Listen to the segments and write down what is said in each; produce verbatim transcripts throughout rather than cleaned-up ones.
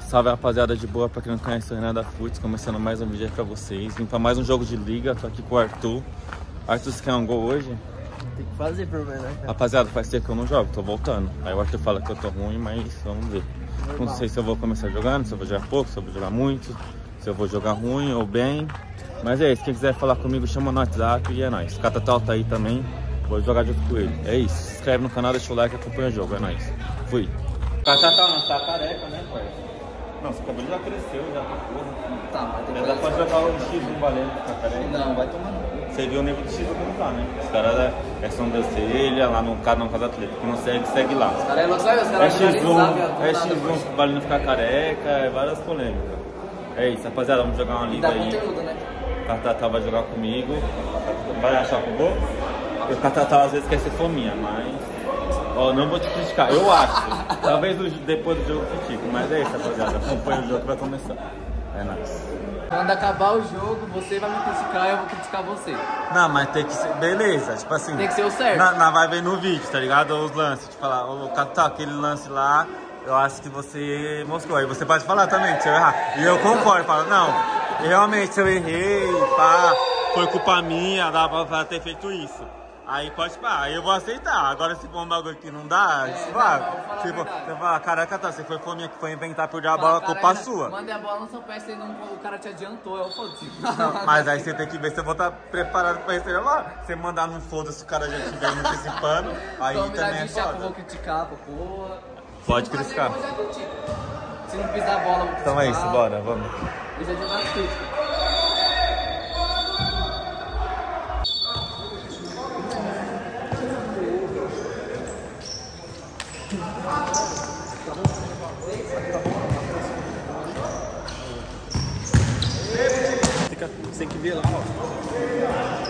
Salve, rapaziada, de boa. Pra quem não conhece o Renan da Futs, começando mais um vídeo aí pra vocês. Vim pra mais um jogo de liga, tô aqui com o Arthur. Arthur, você quer um gol hoje? Tem que fazer pelo menos, né, cara? Rapaziada, faz tempo que eu não jogo, tô voltando. Aí o Arthur fala que eu tô ruim, mas vamos ver. Normal. Não sei se eu vou começar jogando, se eu vou jogar pouco, se eu vou jogar muito, se eu vou jogar ruim ou bem. Mas é isso, quem quiser falar comigo, chama no WhatsApp e é nóis. O Catatal tá aí também, vou jogar junto com ele. É isso, se inscreve no canal, deixa o like e acompanha o jogo, é nóis. Fui. Catatal não, tá careca, né, pai? Não, seu cabelo já cresceu, já tá porra. Tá, mas Já dá pra jogar o X um valendo ficar careca. Não, vai tomar não. Você viu o nível do X um como tá, né? Os caras é, é sobrancelha lá no canal Casa Atleta. Quem não segue, segue lá. Os caras é louco, sabe? Os É caras X um, é X um um valendo ficar careca, é várias polêmicas. É isso, rapaziada, vamos jogar uma liga dá aí. conteúdo, né? O Catatal vai jogar comigo. Vai achar que eu vou? O Catatal às vezes quer ser fominha, mas... Ó, não vou te criticar, eu acho. Talvez depois do jogo eu critico, mas é isso, rapaziada. Acompanha o jogo que vai começar. É nóis. Quando acabar o jogo, você vai me criticar e eu vou criticar você. Não, mas tem que ser. Beleza, tipo assim. Tem que ser o certo. Na, na vai ver no vídeo, tá ligado? Os lances. Tipo, falar, o Catatal, aquele lance lá, eu acho que você mostrou. Aí você pode falar também, se eu errar. E eu concordo, falo, não, realmente se eu errei, pá, foi culpa minha, dá pra ter feito isso. Aí pode pá, aí eu vou aceitar. Agora se for um bagulho que não dá, É, se não, vai. não, Se for, você fala, caraca, tá, você foi fominha que foi inventar por a Fala, bola, cara, culpa ainda sua. Mandei a bola no seu pé, você não, o cara te adiantou, eu foda-se. Mas aí você tem que ver se eu vou estar preparado pra receber lá. Você mandar no foda-se o cara já estiver me antecipando, aí Então, também é eu vou foda. criticar, pô, porra. Pode Se não criticar. fazer, eu já critico. Se não pisar a bola, eu vou criticar. Então é isso, bora, vamos. Eu já digo as críticas. Tem que ver lá, ó.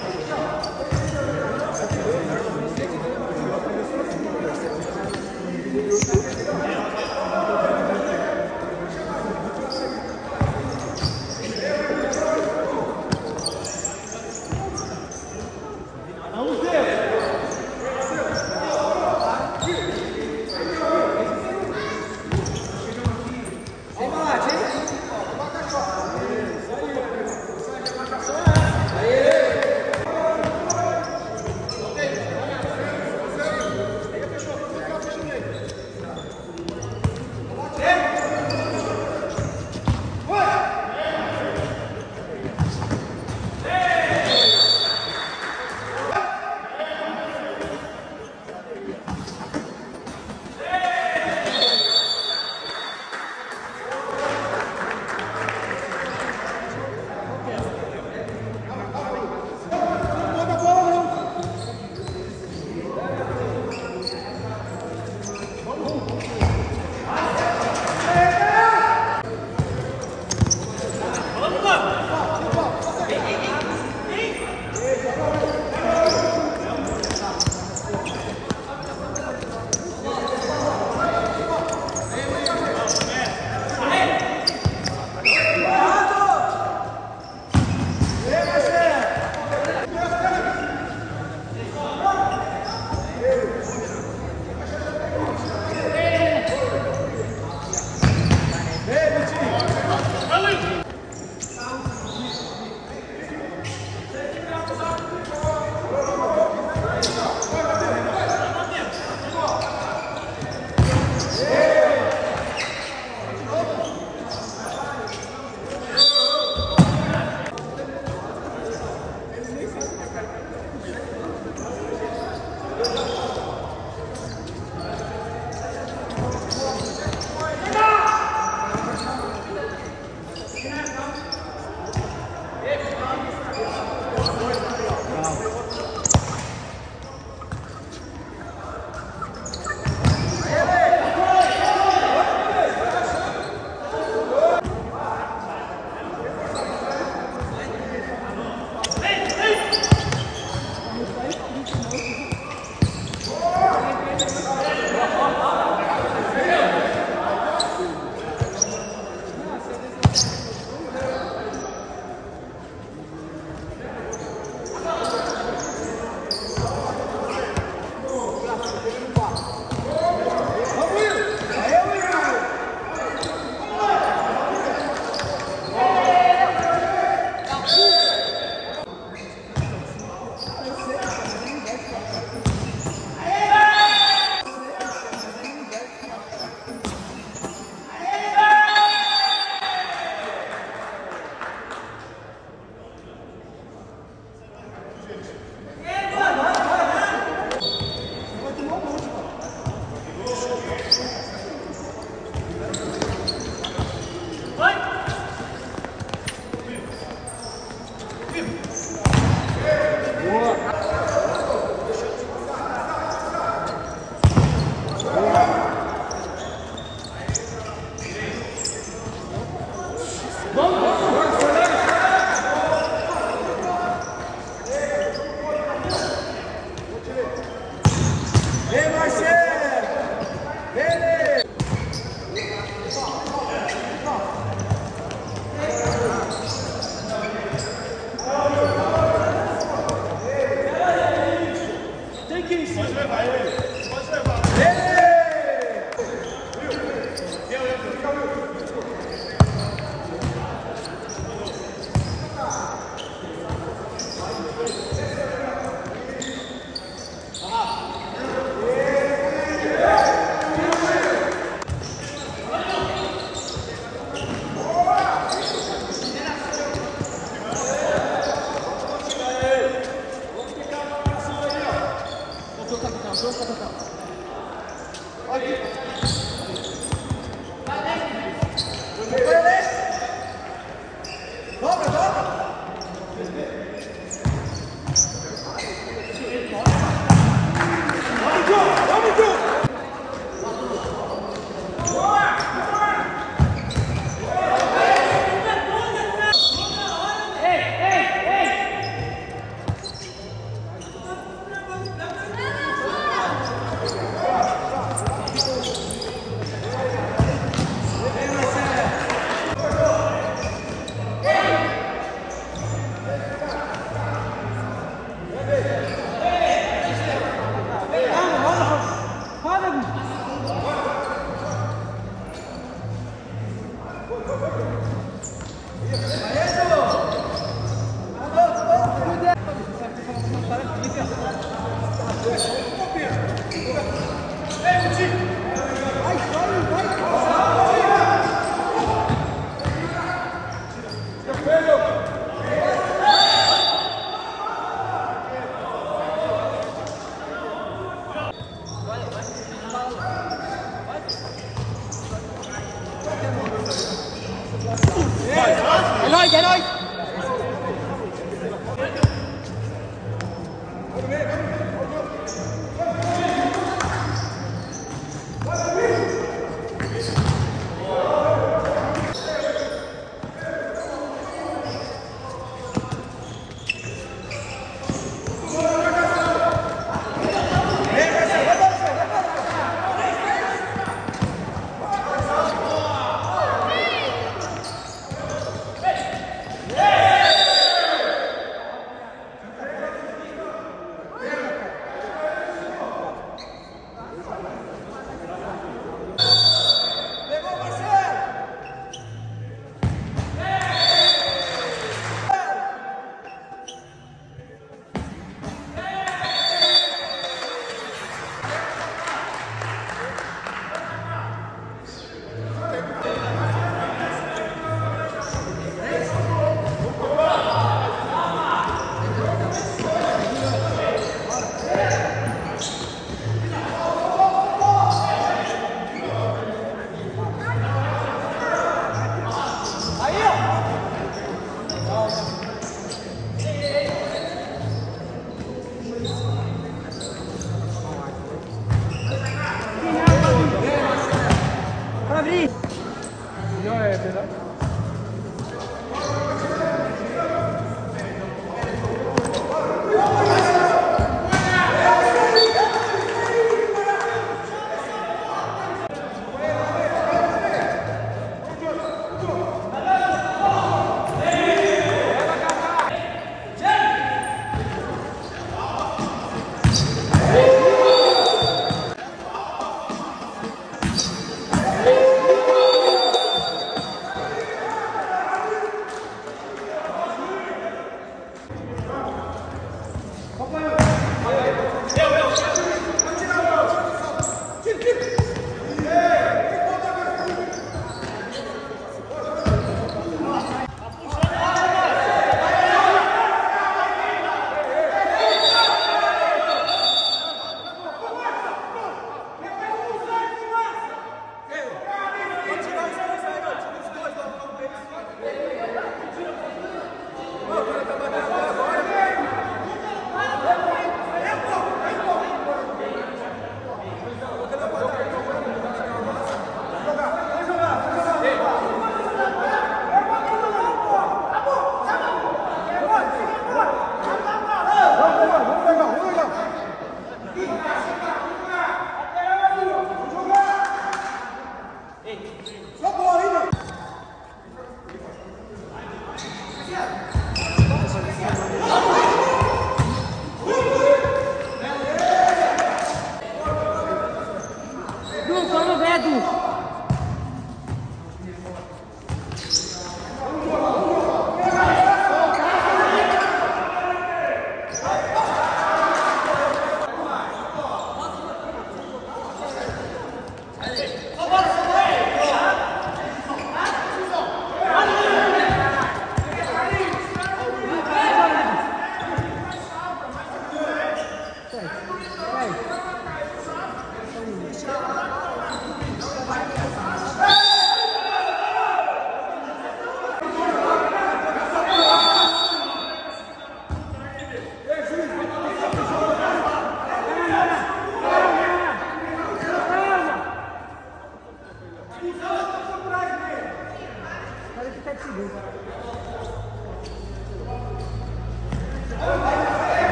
É nóis, é nóis!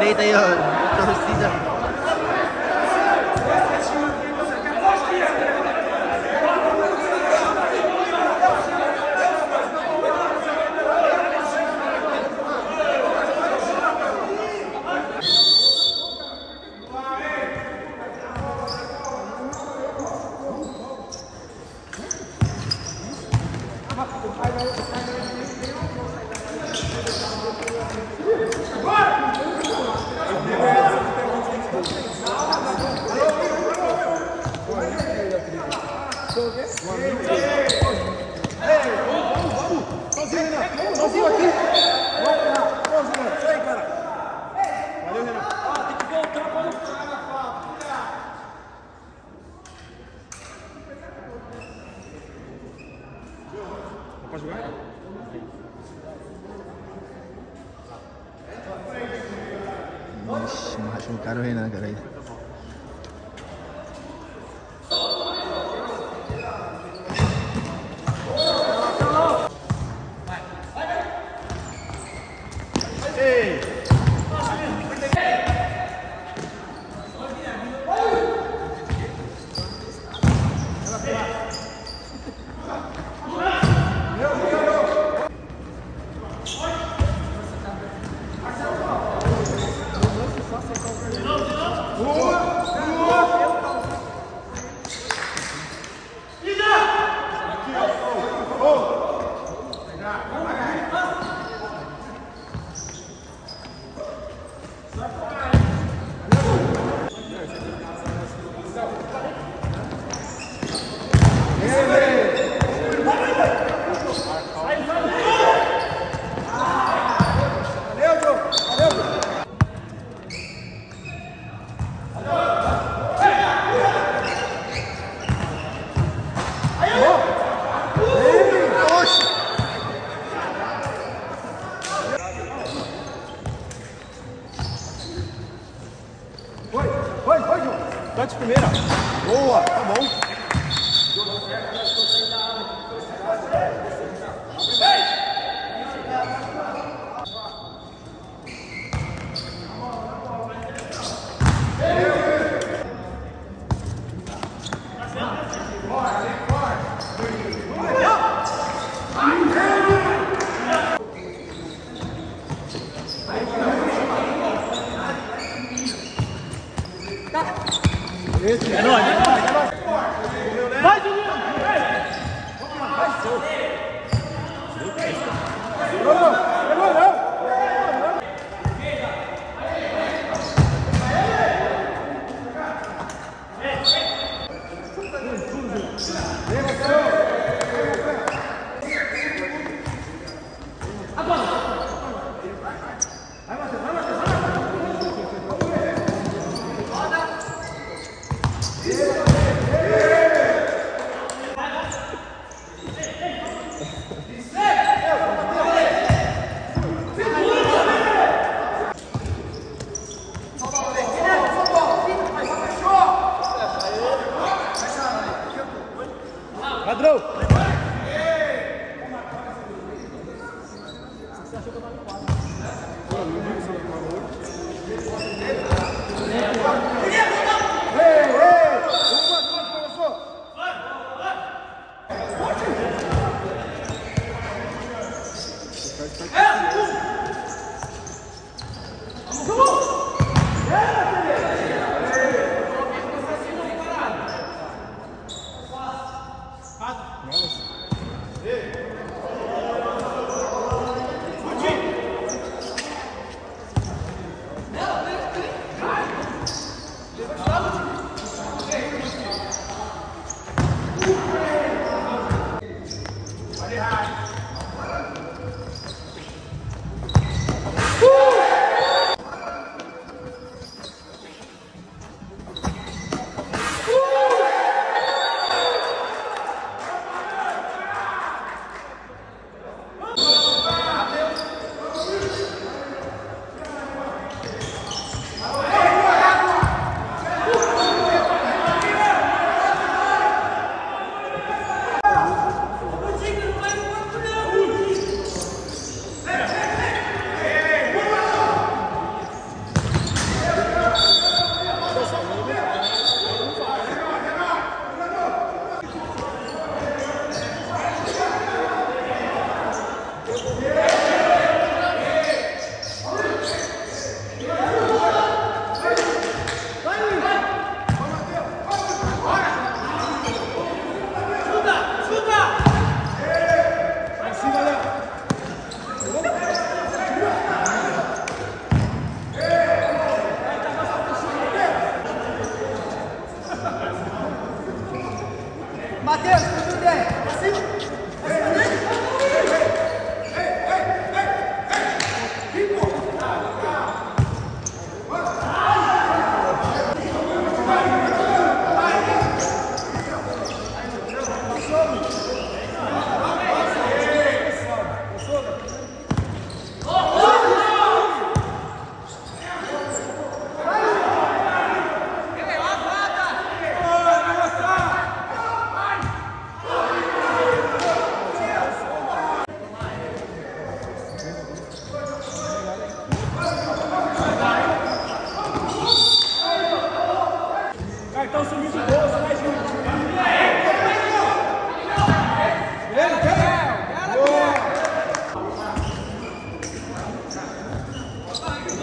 Respeita aí, ó, torcida. Pode jogar? Ixi, machucaram o Renan, cara. Aí. Tá de primeira. Boa, tá bom. É nóis, é nóis, é nóis. Vai, Juninho! Vai! Não, não, não, não.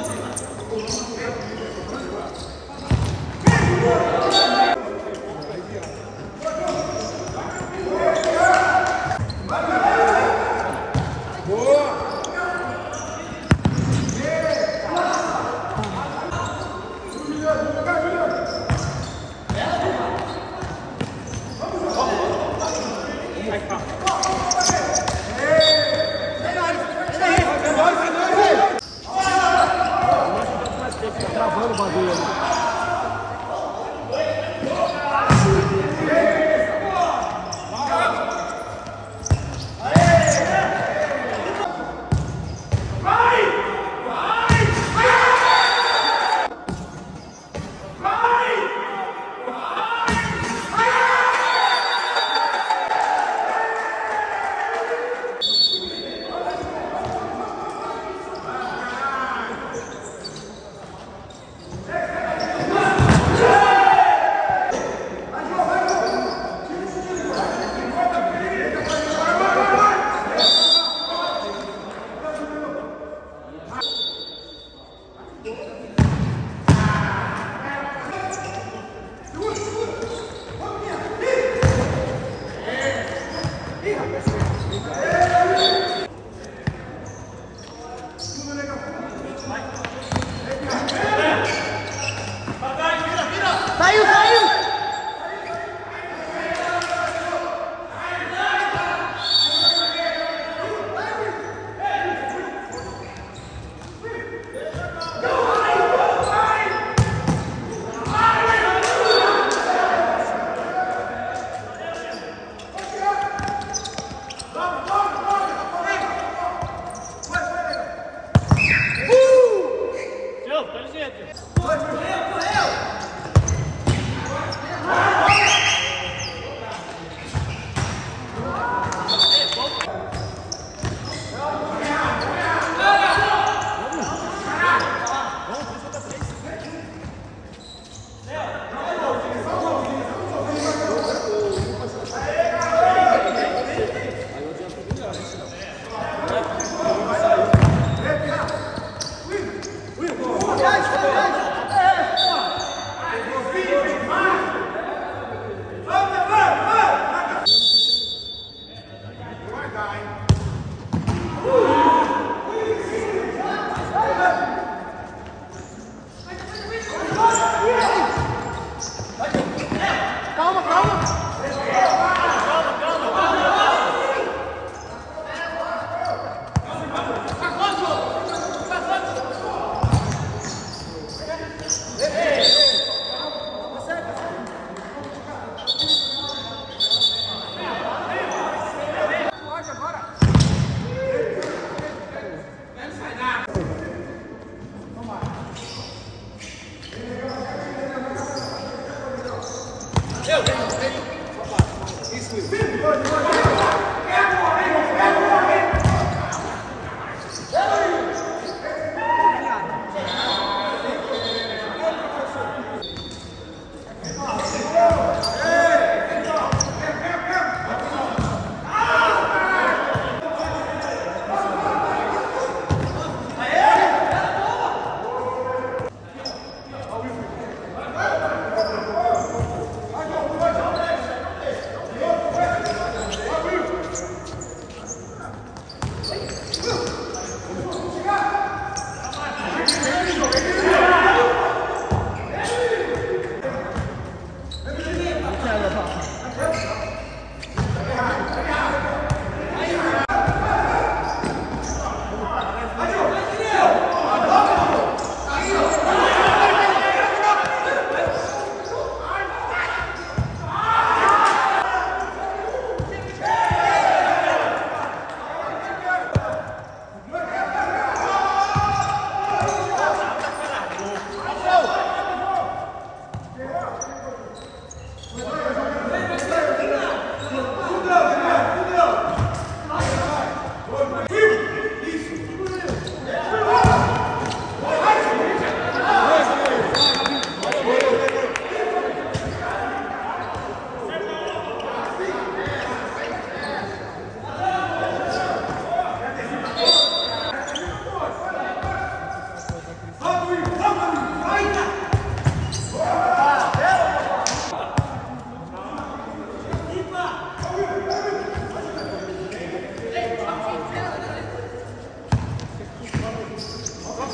Travando o bagulho ali. Saiu, saiu!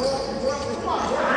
Come on.